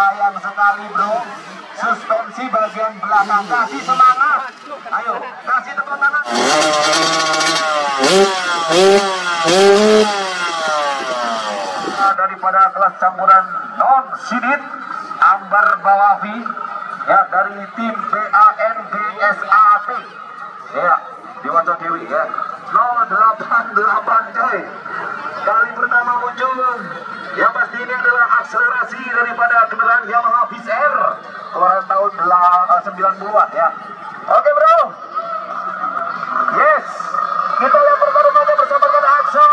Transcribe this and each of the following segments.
sayang sekali bro, suspensi bagian belakang. Kasih semangat, ayo kasih tepuk tangan. Daripada kelas campuran non sidit Ambar Bawafi ya, dari tim BANGSAT ya, Dewato Dewi ya, 088 coy. Kali pertama muncul. Yang pasti ini adalah akselerasi daripada kendaraan Yamaha Viz Air keluaran tahun 90-an ya. Oke bro, yes, kita lihat pertarungannya bersama dengan Aksa.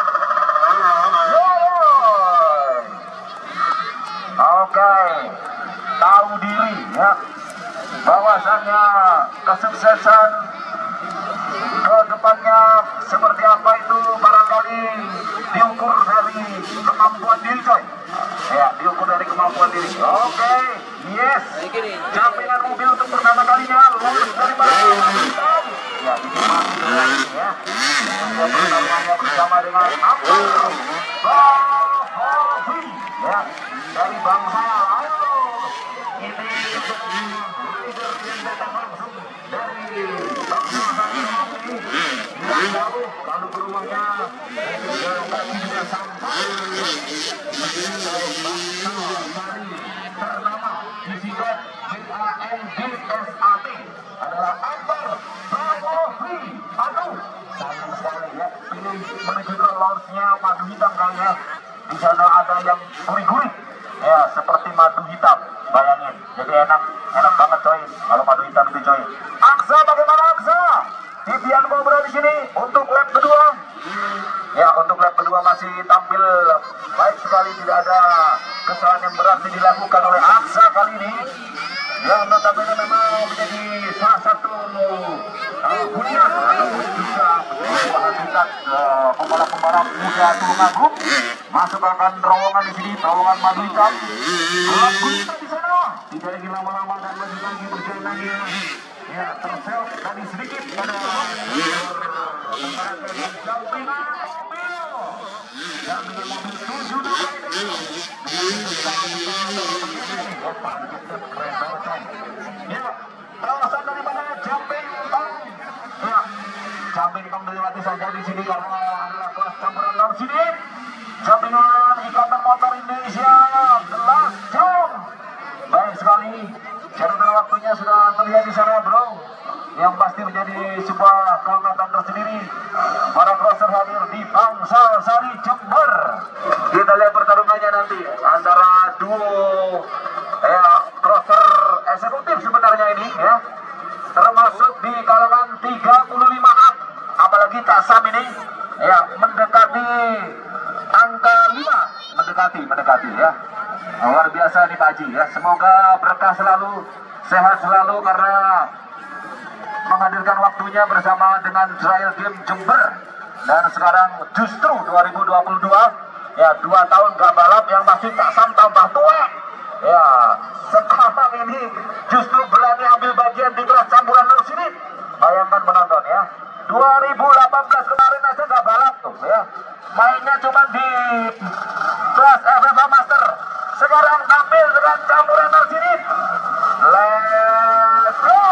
Oke, tahu diri ya, bahwasannya kesuksesan ke depannya seperti apa itu barangkali diukur dari kemampuan diri coy ya, diukur dari kemampuan diri. Oke, yes, jampingan mobil untuk pertama kalinya lulus dari hitam ya, ini masih ya, pertarungannya bersama dengan Ambar Bawafi ya, dari Bangsa. Ini rider yang datang langsung dari Bangsa Bawafi, tidak jauh lalu ke rumahnya ya, tapi juga sampai Bangsa Sari ternama di sidang BANGSAT adalah Ambar Bawafi. Aduh, sayang sekali ya, ini menuju ke launchnya madu hitam kayaknya. Di sana ada yang gurih-gurih ya, seperti madu hitam, bayangin. Jadi enak banget coy kalau madu hitam itu coy. Aksa, bagaimana Aksa? Vivian Cobra di sini untuk lap kedua ya, untuk lap kedua masih tampil baik sekali, tidak ada kesalahan yang berarti dilakukan oleh Aksa kali ini yang notabene memang menjadi salah satu hunian ataupun juga sebuah habitat pembalap-pembalap muda Tulungagung. Masukkan terowongan di sini, terowongan madu hitam. Kita di sana tidak ingin lama-lama dan lanjut lagi berjalan lagi ya, tersel tadi sedikit pada jampingan mobil 7 ya, kawasan daripada jumping tong ya, jumping tong dilewati saja di sini karena adalah kelas campuran non sidit. Jampingan Ikatan Motor Indonesia kelas jam, baik sekali. Catatan waktunya sudah terlihat di sana bro, yang pasti menjadi sebuah kehangatan tersendiri. Para crosser hadir di Bangsa Sari Jember. Kita lihat pertarungannya nanti antara duo ya, crosser eksekutif sebenarnya ini ya, termasuk di kalangan 35an, apalagi Tasam ini ya, mendekati angka 5, mendekati ya. Luar biasa nih Pak Haji ya, semoga berkah selalu, sehat selalu karena menghadirkan waktunya bersama dengan Trial Game Jember. Dan sekarang justru 2022 ya, 2 tahun gak balap, yang pasti Tasam tambah tua ya, sekarang ini justru berani ambil bagian di kelas campuran non sidit. Bayangkan penonton ya, 2018 kemarin aja gak balap tuh ya, mainnya cuma di kelas FFA Master. Sekarang tampil dengan campuran non sidit. Let's go.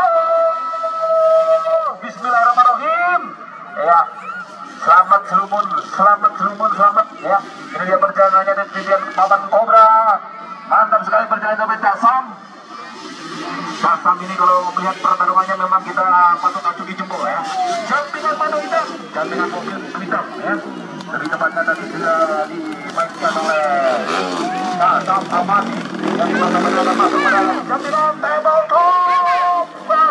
Bismillahirrahmanirrahim ya, selamat selumun ya. Ini dia perjalanannya dari Vivian Cobra, mantap sekali perjalanan sampai Tasam ini. Kalau melihat pertarungannya memang kita patut acungi jempol ya. Jampingan madu hitam, jampingan mobil hitam ya, lebih tepatnya tadi sudah dimainkan oleh Tasam Amati yang benar-benar masuk ke dalam jampingan table top.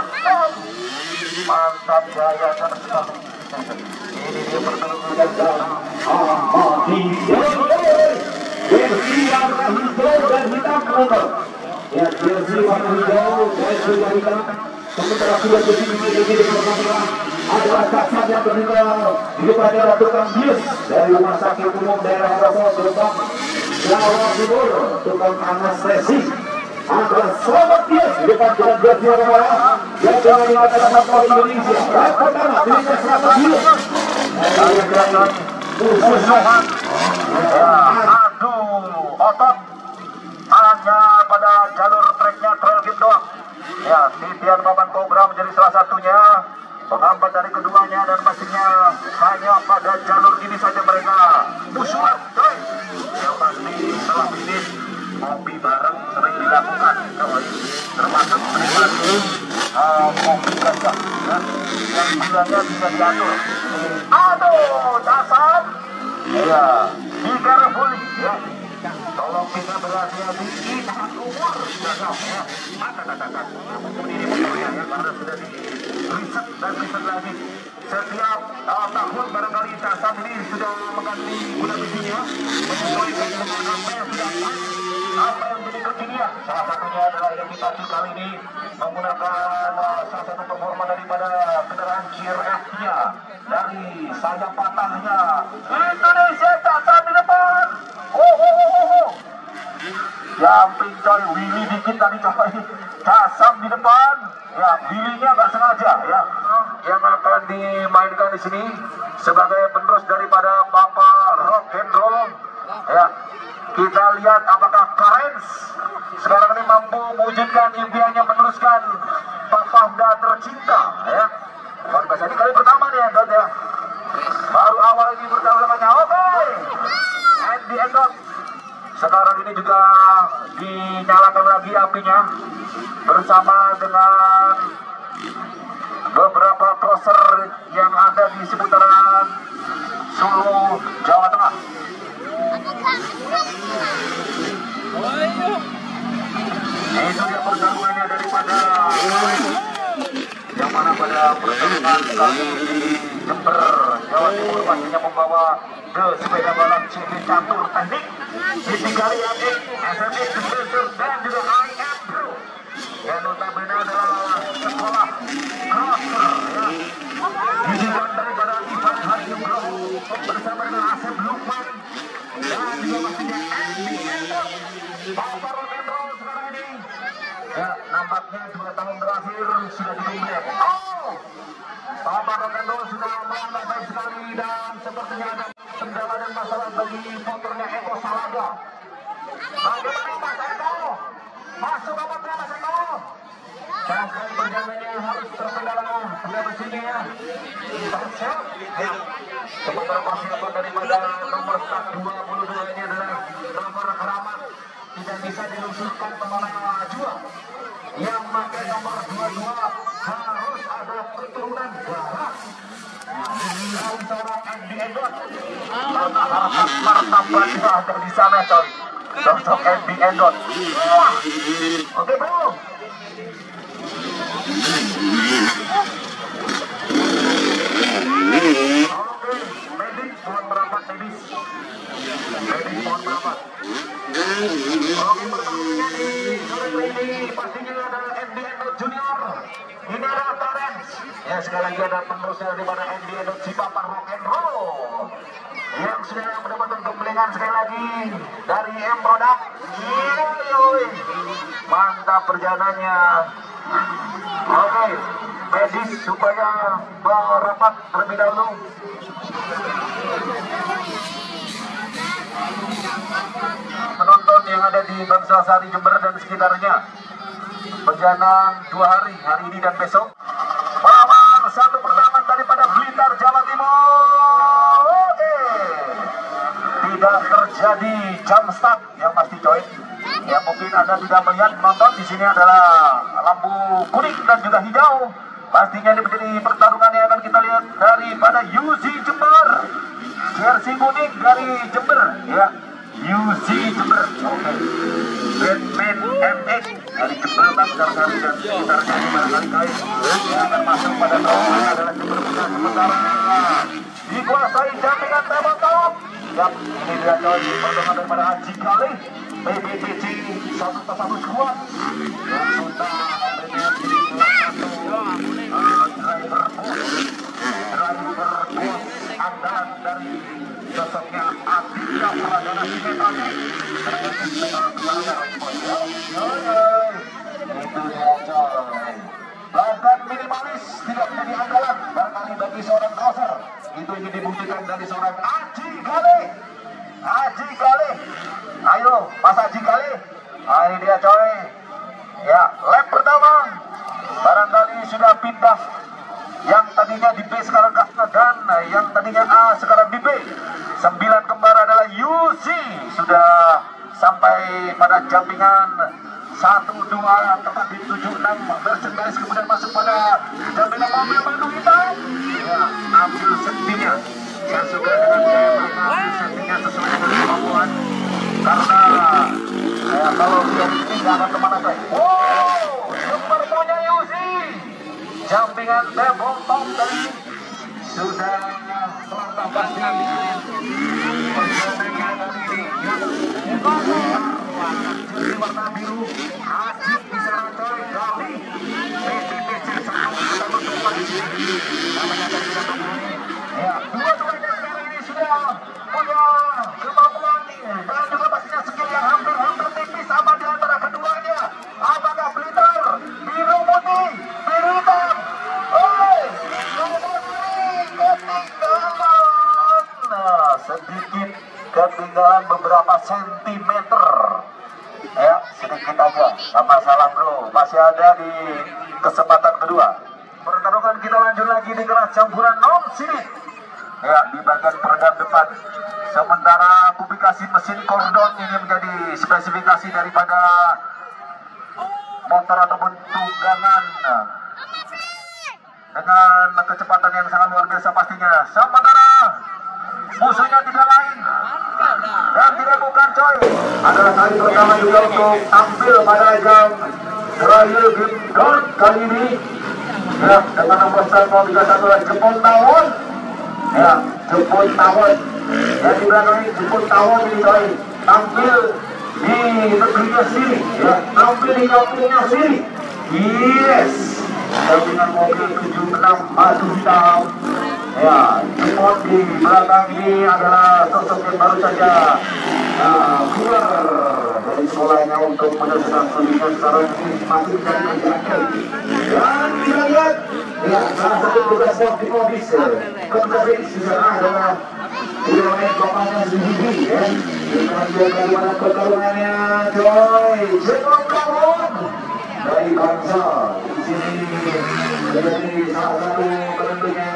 Mantap jaya sekali. Ini dia pertarungan Amati jersey warna hijau dan hitam penonton ya, jersey warna hijau dan juga hitam. Sementara sudah jersey adalah Tasam yang meninggal di depannya tukang bius dari Rumah Sakit Umum Daerah Rokok Jombang Jawa Timur, tukang anestesi. Ada selamat bius di depan jalan jersey warna merah yang telah dinyatakan Motor Indonesia. Yang pertama dirinya selamat bius. Aduh, otot hanya pada menjadi salah satunya penghambat dari keduanya, dan pastinya hanya pada jalur ini saja mereka musuhan. Yang pasti setelah finish kopi bareng sering dilakukan, termasuk menikmati kopi gajah yang gulanya bisa diatur. Aduh, dasar ya, be careful ya, tolong kita berhati-hati, tahan umur ya. Ini motornya ya, karena sudah di riset dan riset lagi. Setiap tahun barangkali Tasan ini sudah mengganti gula besinya menyesuaikan dengan apa yang sudah apa yang menjadi kekinian. Salah satunya adalah yang kita kali ini menggunakan salah satu performa daripada kendaraan GRF-nya dari sayap patahnya Indonesia. Tasan di depan. Jumping coy, Willy dikit tadi coy. Tasan di depan. Ya, Willy-nya nggak sengaja ya. Yang akan dimainkan di sini sebagai penerus daripada Bapak Rock and Roll. Ya, kita lihat apakah Karens sekarang ini mampu mewujudkan impiannya meneruskan Papahda tercinta. Ya, luar biasa, ini kali pertama nih ya, Dot ya. Baru awal ini pertarungannya. Oke, Andy Endot. Sekarang ini juga dinyalakan lagi apinya bersama dengan beberapa crosser yang ada di seputaran Solo, Jawa Tengah. Itu dia pertarungannya daripada yang mana pada pertarungan kali di Jember, Jawa Timur, pastinya membawa ke sepeda balap CB Catur Teknik di kali ini SMX Special dan juga IM Pro yang notabene adalah sekolah crosser ya, dijual daripada Ivan Haryugroho bersama dengan Asep Lukman dan juga pastinya Andy Endot. Bapak Rock and Roll sekarang ini ya, nampaknya 2 tahun terakhir sudah dikomplek. Bapak Rock and Roll sudah melangkah baik sekali, dan sepertinya ada kendala dan masalah bagi motornya Eko Salaga. Bagaimana Mas Eko? Masuk ke motornya Mas Eko. Jangan perjalanannya harus terkendala. Sudah bersini ya. Siap. Ya. Sementara persiapan daripada nomor 22 ini adalah nomor keramat. Tidak bisa diluncurkan kemana jua. Yang pakai nomor 22 harus ada keturunan darah. Dari seorang Andy Endot. Karena harkat martabatnya ada di sana coy. Sosok Andy Endot. Oke bro. Oke, medis mohon merapat, medis mohon merapat. Oke, pertarungannya di sore ini pastinya ada Andy Endot Junior. Ini adalah Karens. Ya, sekali lagi ada penerusnya daripada Andy Endot si Bapak Rock and Roll yang sudah mendapatkan gemblengan sekali lagi dari M Product. Mantap perjalanannya. Oke, medis supaya merapat terlebih dahulu. Penonton yang ada di Bangsasari, Jember dan sekitarnya, perjalanan 2 hari, hari ini dan besok, melawan satu pertama daripada Blitar, Jawa Timur. Oke, tidak terjadi jam start yang pasti coy. Ya, mungkin Anda tidak melihat, menonton di sini adalah lampu kuning dan juga hijau. Pastinya ini menjadi pertarungan yang akan kita lihat daripada UZ Jember, jersey kuning dari Jember ya, UZ Jember. Oke, Batman MX dari Jember, Bangsasari dan sekitarnya ini barangkali yang akan masuk pada tahun adalah Jember Putra. Sementara dikuasai jampingan tabletop. Yap, ini dia coy, pertarungan daripada Haji Kali BBTC 1-1 squad yang sudah menjadi salah satu driver bos andalan dari sosoknya Aditya Pradana Simetani. Itu dia coy, lakukan minimalis tidak menjadi andalan barangkali bagi seorang crosser. Itu ingin dibuktikan dari seorang Aji Kali. Aji Kali, ayo Mas Aji Kali. Ini dia coy ya, lap pertama barangkali sudah pindah. Yang tadinya di B sekarang ke A, dan yang tadinya A sekarang di B. 9 kembar adalah UC sudah sampai pada jumpingan 1-2 tepat di 76 merchandise, kemudian masuk pada jumpingan mobil Bandung Hitam. Ya, ambil sentinya. Saya suka dengan gaya mereka ambil sentinya sesuai dengan kemampuan, karena kalau dia ini nggak akan kemana-mana. Wow, super punya UC. Jumpingan tembok top dari sudah selangkah pasti perjalanan ini jadi warna biru asik di sana coy. Kali PTPC sama tempat di sini namanya dari ini ya, dua-duanya sekarang ini sudah punya kemampuan dan juga pastinya skill yang hampir tipis sama di antara keduanya. Apakah Blitter biru putih biru hitam sedikit ketinggalan beberapa sentimeter ya, sedikit aja, nggak masalah bro, masih ada di kesempatan kedua. Pertarungan kita lanjut lagi di kelas campuran non sirit ya, di bagian peredam depan. Sementara publikasi mesin kordon ini menjadi spesifikasi daripada motor ataupun tunggangan dengan kecepatan yang sangat luar biasa pastinya. Sementara musuhnya tidak lain dan tidak bukan coy, adalah kali pertama juga untuk tampil pada ajang terakhir game Don kali ini ya, dengan nomor 131 Jepun Tawon ya, Jepun Tawon yang di belakang ini Jepun Tawon ini coy, tampil di negerinya sendiri ya, tampil di kampungnya sendiri. Yes, dengan mobil 76 Madu Hitam ya, Jepun di belakang ini adalah sosok yang baru saja keluar dari sekolahnya untuk menyelesaikan pendidikan. Sekarang ini masih mencari kerjaan. Dan kita lihat ya, salah satu tugas sportif Mobis kemudian di sana adalah namanya bapaknya sendiri ya. Kita lihat bagaimana pertarungannya coy. Jepun Tawon dari bangsa di sini menjadi salah satu penentunya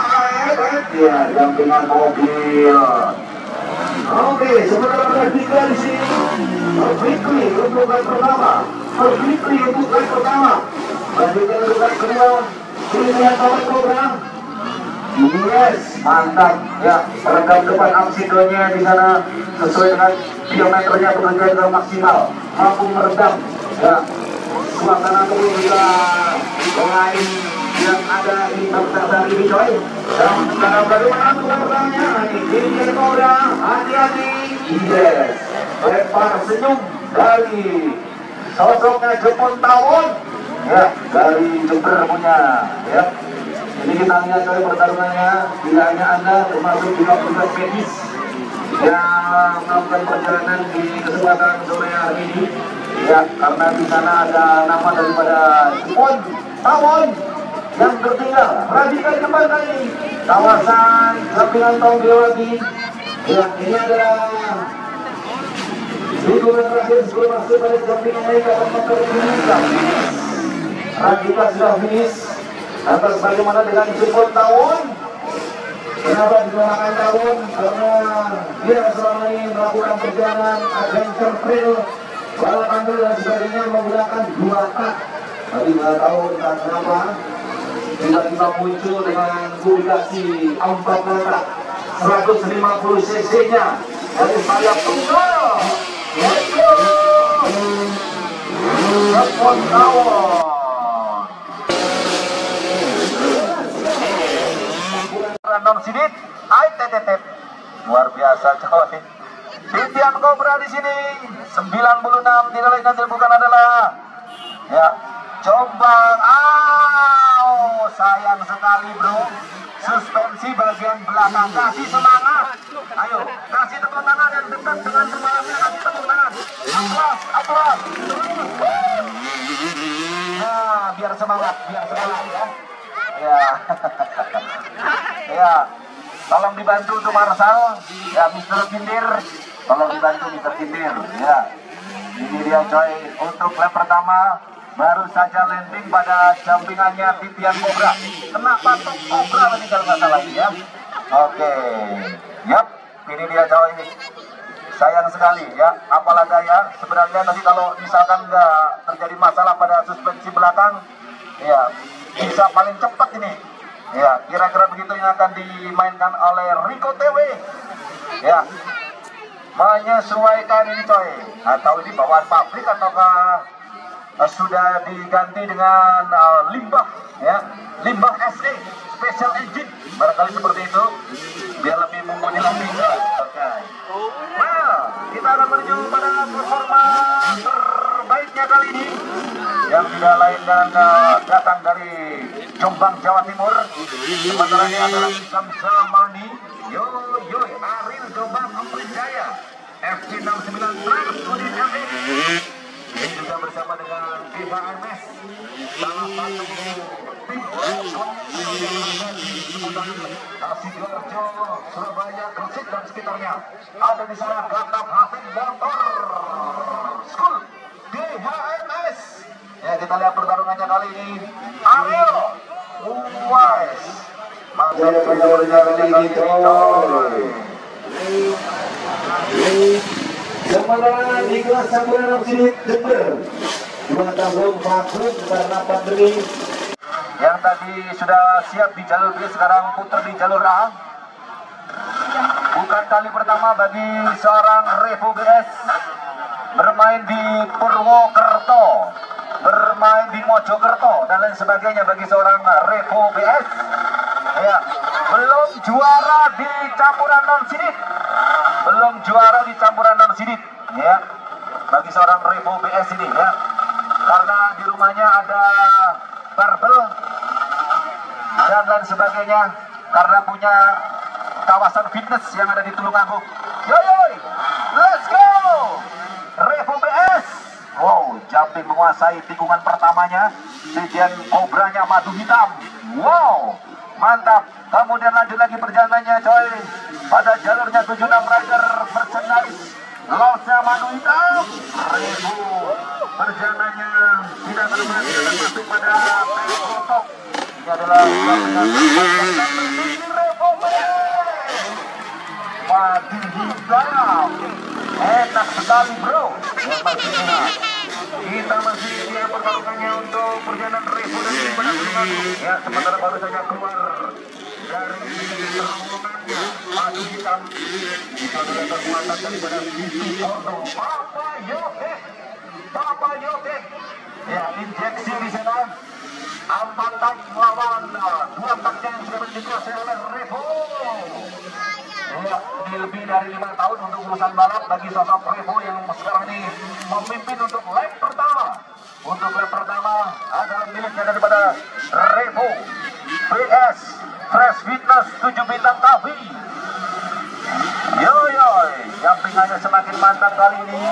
ya, dampingan mobil. Oke, sementara Berlikli di sini, Berlikli untuk leg pertama, Berlikli untuk leg pertama, lanjutkan untuk leg kedua, pilihan tahun program. Yes, mantap ya, peredam depan Amsidonya di sana sesuai dengan diameternya bekerja maksimal, mampu meredam ya suasana tubuh juga lain yang ada di bangsa ini coy. Dan sekarang bagaimana tukang-tukangnya ini Koda, hati-hati. Yes, lempar senyum dari sosoknya Jepun Tawon ya, dari Jember punya ya. Ini kita lihat coy pertarungannya, tidak hanya Anda termasuk juga petugas medis yang melakukan perjalanan di kesempatan sore hari ini ya, karena di sana ada nama daripada Jepun Tawon yang tertinggal radikal kembali kawasan Sampingan Tonggewati ya. Ini adalah hitungan terakhir sebelum masuk pada Sampingan naik akan memperkirakan radikal sudah finish. Lantas bagaimana dengan Jepun Tawon? Kenapa dinamakan Tawon? Karena dia selama ini melakukan perjalanan adventure trail, balap ambil dan sebagainya menggunakan 2 tak. Tapi nggak tahu entah kenapa tiba-tiba muncul dengan publikasi 4 tak 150 cc nya dari sayap tunggal. Yaitu Jepun Tawon. Non sidit, tetep luar biasa coy. Titian Cobra di sini 96, tidak lain dan tidak bukan adalah ya Jombang. Sayang sekali bro, suspensi bagian belakang. Kasih semangat, ayo kasih tepuk tangan yang dekat dengan pembalapnya, kasih tepuk tangan. Aplaus terus. Nah, biar semangat ya. Ya. Ya, tolong dibantu untuk Marsal ya, Mr. Kindir, tolong dibantu Mr. Kindir ya. Ini dia coy untuk lap pertama baru saja landing pada jampingannya titian kobra. Kena patok kobra tadi kalau nggak salah ya. Oke, yap, ini dia cowok ini. Sayang sekali ya, apalah daya. Sebenarnya tadi kalau misalkan nggak terjadi masalah pada suspensi belakang, ya bisa paling cepat ini. Ya, kira-kira begitu yang akan dimainkan oleh Rico TW. Ya, menyesuaikan ini coy. Atau ini bawaan pabrik ataukah sudah diganti dengan limbah ya, limbah SE special engine barangkali seperti itu biar lebih mumpuni lebih. Oke. Well, kita akan menuju pada performa terbaiknya kali ini yang tidak lain dan datang dari Jombang, Jawa Timur. Sementara ini adalah Samsamani Yo Aril Jombang Amprit Jaya FC 69 Trans Udin ME. Ini juga bersama dengan BHMS, salah satu tim Sidoarjo, Surabaya, Gresik dan sekitarnya. Ada di sana Gatap Hatim Motor School BHMS. Ya, kita lihat pertarungannya kali ini. Ariel Uwais masih pertarungannya kali ini. Sementara di kelas campuran Opsilit Jember 2 tahun vakum karena pandemi. Yang tadi sudah siap di jalur B sekarang putar di jalur A. Bukan kali pertama bagi seorang Revo BS bermain di Purwokerto, bermain di Mojokerto dan lain sebagainya bagi seorang Revo BS. Ya, belum juara di campuran non sidit. Belum juara di campuran non sidit ya. Bagi seorang Revo BS ini ya. Karena di rumahnya ada barbel dan lain sebagainya, karena punya kawasan fitness yang ada di Tulungagung. Yoyoy, let's go Revo BS. Wow, jumping menguasai tikungan pertamanya. Kemudian kobranya madu hitam. Wow, mantap. Kemudian lanjut lagi perjalanannya coy. Pada jalurnya 76 rider merchandise losnya madu hitam. Revo perjalanannya tidak benar-benar tidak masuk pada pelotok. Ini adalah madu hitam. Enak sekali bro. Kita masih lihat pertarungannya untuk perjalanan Revo dan Tulungagung. Ya, sementara baru saja keluar dari terowongannya madu hitam. Itu adalah kekuatan daripada Visi Ordo Papa Yoke. Ya, injeksi di sana. 4 tak melawan 2 taknya yang sudah dikuasai oleh Revo. Ya, ini lebih dari 5 tahun untuk urusan balap bagi sosok Revo yang sekarang ini memimpin untuk lap pertama. Untuk lap pertama adalah miliknya daripada Revo BS Fresh Fitness 7 bintang Kavi. Yoyoy, jampingannya semakin mantap kali ini.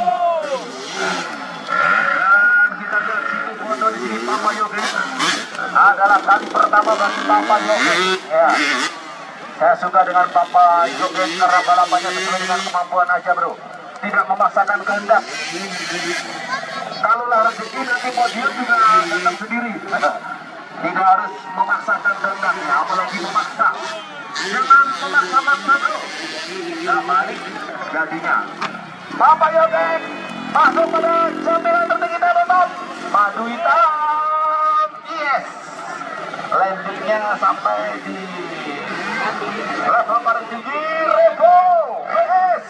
Dan kita lihat situ foto di sini Papa Yoke. Adalah kali pertama bagi Papa Yoke. Ya. Saya suka dengan Papa Yoke karena balapannya sesuai dengan kemampuan aja bro. Tidak memaksakan kehendak. Kalaulah rezeki nanti podium juga datang sendiri. Tidak harus memaksakan kehendaknya, apalagi memaksa. Jangan memaksa-maksa bro. Nah balik jadinya. Papa Yoke masuk pada jampingan tertinggi teman-teman. Madu hitam. Yes. Landingnya sampai di level paling tinggi Revo BS.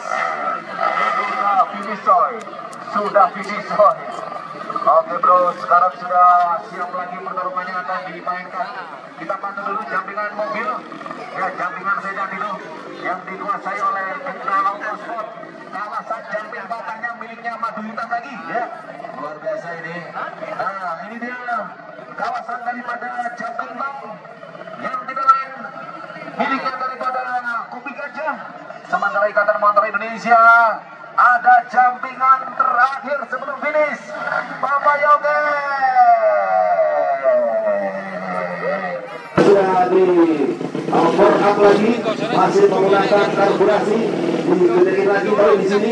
Sudah finish soy. Oke bro, sekarang sudah siap lagi pertarungannya akan dimainkan. Kita pantau dulu jampingan mobil. Ya, jampingan sedan itu yang dikuasai oleh Kental Autosport. Kawasan jamping batangnya miliknya madu hitam lagi ya. Luar biasa ini. Nah, ini dia kawasan daripada jamping bang yang tidak lain miliknya daripada Kopi Gajah. Sementara Ikatan Motor Indonesia ada jampingan terakhir sebelum finish. Papa Yoke sudah di power up lagi, masih menggunakan karburasi, digedein lagi boy di sini.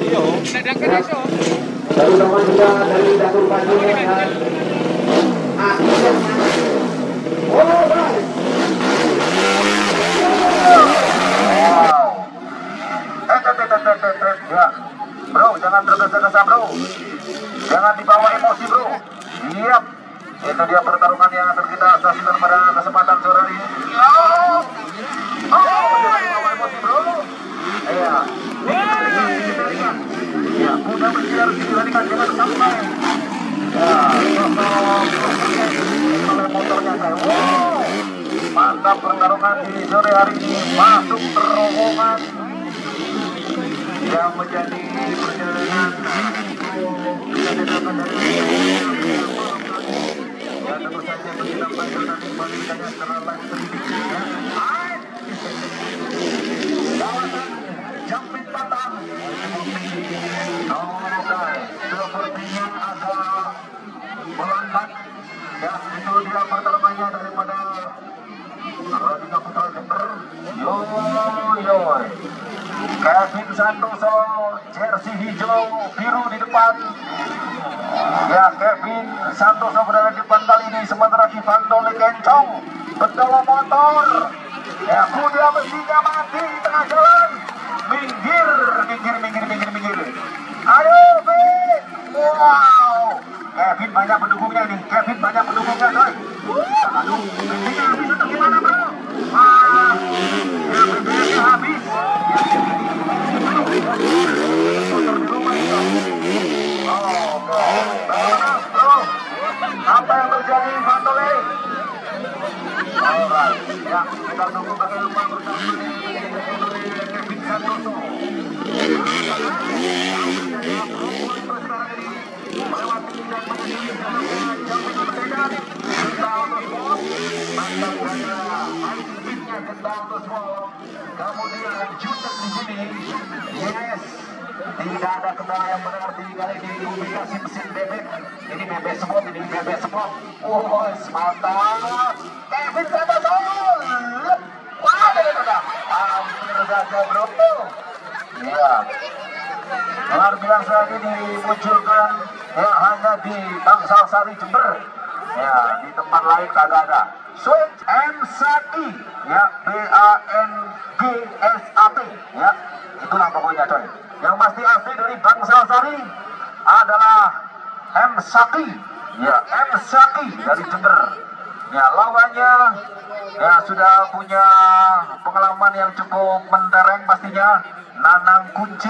Terutama juga dari dapur pajunya dan akhirnya. Oh, guys. Wow. Ya, bro, jangan tergesa-gesa bro, jangan dibawa emosi bro. Yap, itu dia pertarungan yang akan kita saksikan pada kesempatan sore hari ini. Jangan dibawa emosi bro. Iya, ya, kuda bersiar dikendalikan, jangan sampai. Ya, oleh motornya kayak wow. Mantap pertarungan di sore hari ini, masuk terowongan yang menjadi perjalanan kita datangkan dari ya tentu saja kita baca dan membagikannya secara live streaming ya. Kawasan Jampit Batang. Oke, sepertinya agak melambat ya, itu dia pertarungannya daripada Radina Putra Jember. Kevin Santoso, jersey hijau biru di depan. Ya, Kevin Santoso berada di depan kali ini, sementara Ivan Dole Kencong berbawa motor. Ya, kuda besinya mati di tengah jalan. Minggir. Ayo, Vin. Wow. Kevin banyak pendukungnya nih. Coy. Aduh, bensinnya habis atau gimana, bro? Wah, ya bensinnya habis. Motor di rumah itu. Oke. Bro. Apa yang terjadi, Fantole? Alright. Ya, kita tunggu bagaimana bersama Kevin Santoso. Melewati dan menyusuri jalan Jampit Sedan. Mantap gaya anti-fitnya kemudian jutek di sini. Yes, tidak ada kendala yang berarti kali ini dikomunikasi mesin bebek. Ini bebek semua. Oh, mantap. Kevin Santoso. Wah, benar saja bro. Iya. Luar biasa ini dimunculkan ya, hanya di Bangsal Sari Jember. Ya, di tempat lain kagak ada. Switch M-Saki ya, BANGSAT ya, itulah pokoknya coy. Yang pasti asli dari Bangsal Sari adalah M-Saki ya, M-Saki dari Jember. Ya, lawannya ya sudah punya pengalaman yang cukup mentereng pastinya. Nanang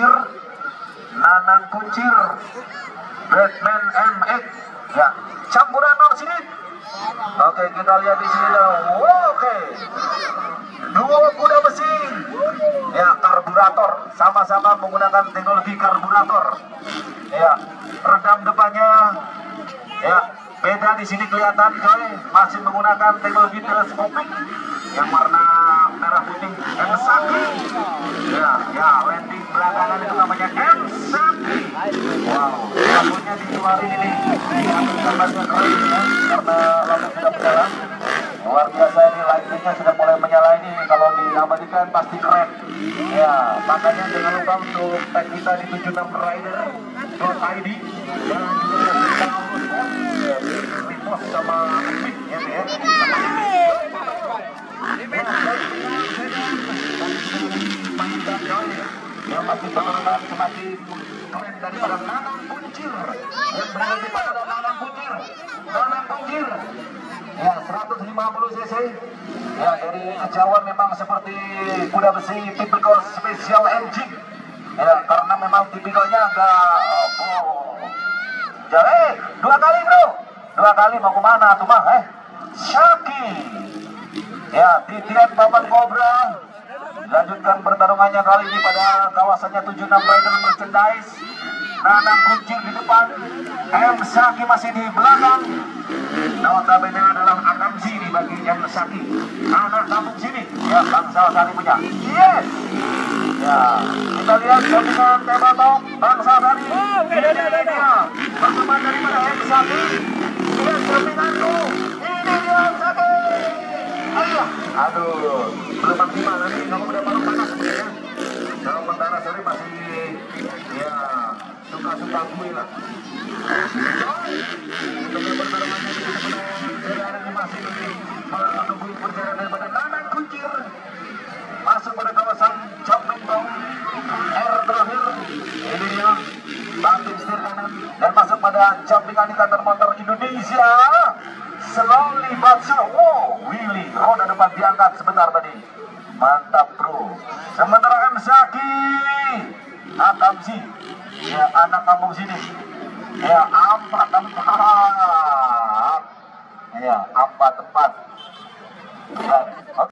Kuncir, Batman MX ya, campuran sini. Oke, kita lihat di sini dong. Oke, dua kuda besi ya, karburator, sama-sama menggunakan teknologi karburator ya. Redam depannya ya beda di sini kelihatan coy, masih menggunakan teknologi teleskopik yang warna merah putih. M-Saki ya, landing belakangan itu namanya M-Saki. Wow, lampunya dikeluarin ini, gambarnya keren ya, karena lampu sudah berjalan. Luar biasa ini, lightingnya sudah mulai menyala ini. Kalau diabadikan pasti keren ya. Makanya jangan lupa untuk tag kita di 76rider.id dan juga repost sama tweet ya. Yang pasti penonton semakin keren daripada Nanang Kuncir yang berada di pada Nanang Kuncir ya, 150 cc ya, dari kejauhan memang seperti kuda besi tipikal special engine ya, karena memang tipikalnya agak jadi dua kali mau kemana tuh mah Syaki ya, titian papan kobra. Lanjutkan pertarungannya kali ini pada kawasannya 76 Rider Merchandise. Nanang Kuncir di depan, M-Saki masih di belakang. Notabene adalah Akamsi di bagi M-Saki, anak kampung sini ya, Bangsal Sari punya. Yes ya, kita lihat gabungan Tebatok Bangsal Sari. Ini dia pertemuan daripada M-Saki. Yes, sampinganku, ini dia M-Saki. Aduh, belum maksimal nanti kamu udah baru panas ya. Kalau Mentara Sari masih ya suka-suka gue lah. Untuk pertarungannya di sebelah ini masih menunggu perjalanan daripada Nanang Kuncir masuk pada kawasan jumping ball R terakhir. Ini dia banting setir kanan dan masuk pada jumping indikator motor Indonesia. Slowly but slow. Wow, Willy roda depan diangkat sebentar tadi. Mantap bro. Sementara M Zaki Akamsi, ya anak kampung sini, ya empat, ya empat. Ya, oke.